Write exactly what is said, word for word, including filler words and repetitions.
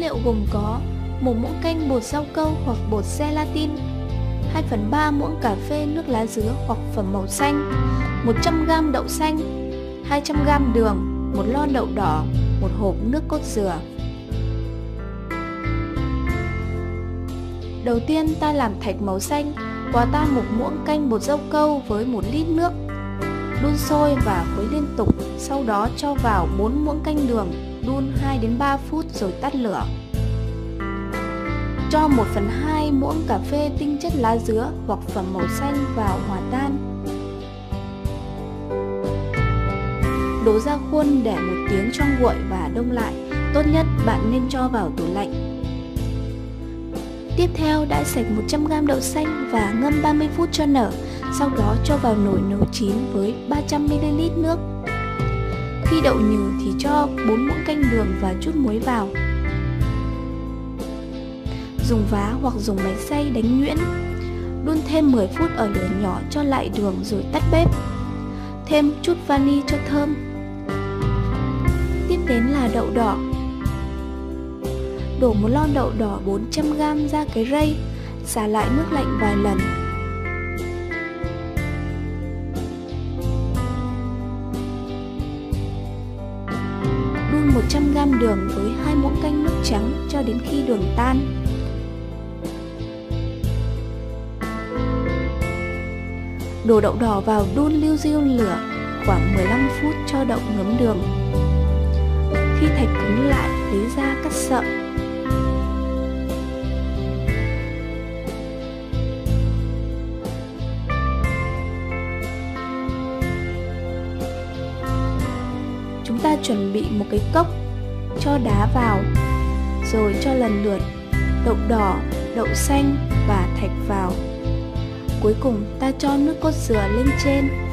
liệu gồm có một muỗng canh bột rau câu hoặc bột gelatin, hai phần ba muỗng cà phê nước lá dứa hoặc phẩm màu xanh, một trăm gam đậu xanh, hai trăm gam đường, một lon đậu đỏ, một hộp nước cốt dừa. Đầu tiên ta làm thạch màu xanh, hòa tan một muỗng canh bột rau câu với một lít nước. Đun sôi và khuấy liên tục, sau đó cho vào bốn muỗng canh đường, đun hai đến ba phút rồi tắt lửa. Cho một phần hai muỗng cà phê tinh chất lá dứa hoặc phẩm màu xanh vào hòa tan. Đổ ra khuôn để một tiếng cho nguội và đông lại. Tốt nhất bạn nên cho vào tủ lạnh. Tiếp theo đã sạch một trăm gam đậu xanh và ngâm ba mươi phút cho nở. Sau đó cho vào nồi nấu chín với ba trăm mi li lít nước. Khi đậu nhừ thì cho bốn muỗng canh đường và chút muối vào. Dùng vá hoặc dùng máy xay đánh nhuyễn. Đun thêm mười phút ở lửa nhỏ cho lại đường rồi tắt bếp. Thêm chút vani cho thơm. Tiếp đến là đậu đỏ. Đổ một lon đậu đỏ bốn trăm gam ra cái rây, xả lại nước lạnh vài lần. Đun một trăm gam đường với hai muỗng canh nước trắng cho đến khi đường tan. Đổ đậu đỏ vào đun liu riu lửa khoảng mười lăm phút cho đậu ngấm đường. Khi thạch cứng lại, lấy ra cắt sợi. Chúng ta chuẩn bị một cái cốc, cho đá vào, rồi cho lần lượt đậu đỏ, đậu xanh và thạch vào. Cuối cùng ta cho nước cốt dừa lên trên